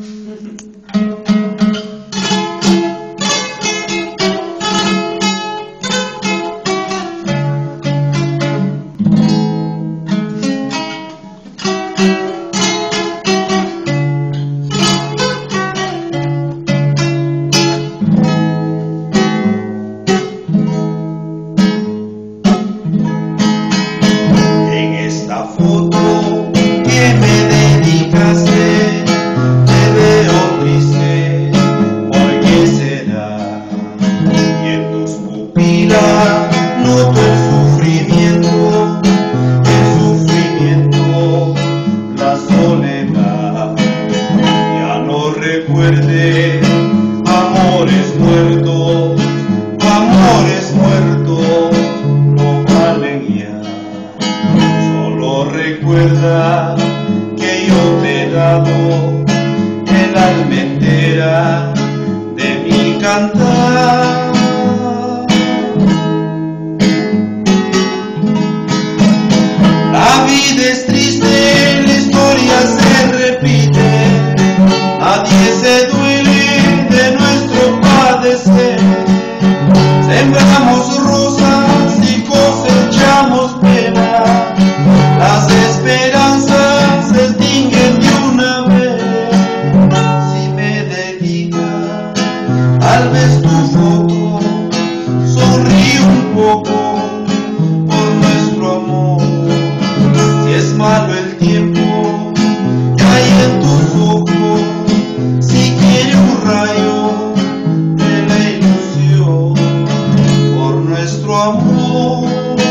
Noto el sufrimiento, la soledad. Ya no recuerde amores muertos, no valen ya. Solo recuerda que yo te he dado el alma entera de mi cantar. La vida es triste, la historia se repite, nadie se duele de nuestro padecer. Sembramos rosas y cosechamos pena, las esperanzas se extinguen de una vez. Si me dedicas, tal vez tu foto sonríe un poco por nuestro amor. Es malo el tiempo que hay en tus ojos, si quiere un rayo de la ilusión por nuestro amor.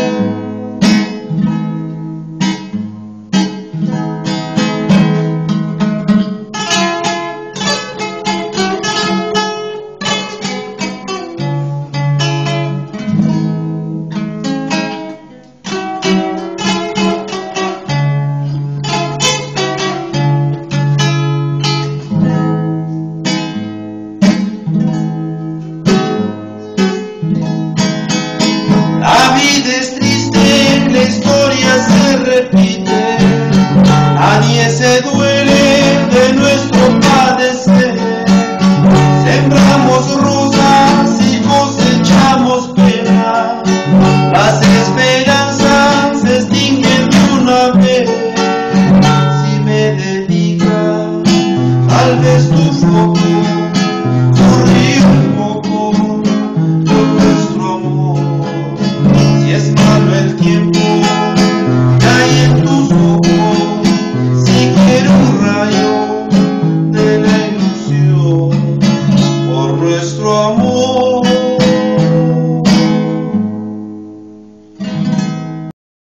La vida es triste, la historia se repite, nadie se duele de nuestro padecer. Sembramos rosas y cosechamos pena, las esperanzas se extinguen de una vez. Si me dedicas, tal vez tu foto sonríe un poco por nuestro amor. Es malo el tiempo que hay en tus ojos, si quiero un rayo de la ilusión por nuestro amor.